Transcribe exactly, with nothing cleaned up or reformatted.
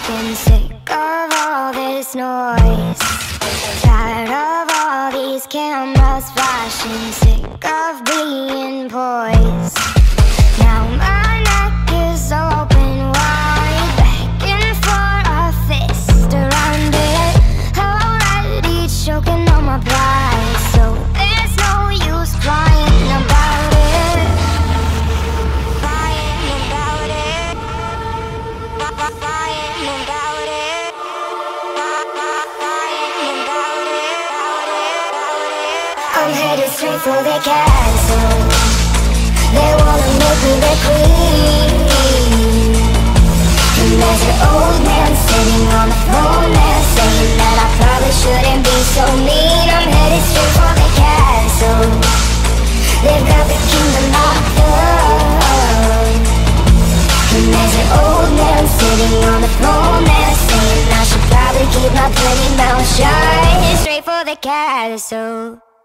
talking, sick of all this noise. Tired of all these cameras flashing, sick of being poised. Now my neck is open wide, begging for a fist around it. Already choking on my pride, so there's no use crying about it. Crying about it. Crying about it. Crying about it. I'm headed straight for the castle. They wanna make me their queen. And there's an old man sitting on the throne there, saying that I probably shouldn't be so mean. I'm headed straight for the castle. They've got the kingdom locked up. And there's an old man sitting on the throne there, saying I should probably keep my pretty mouth shut. Straight for the castle.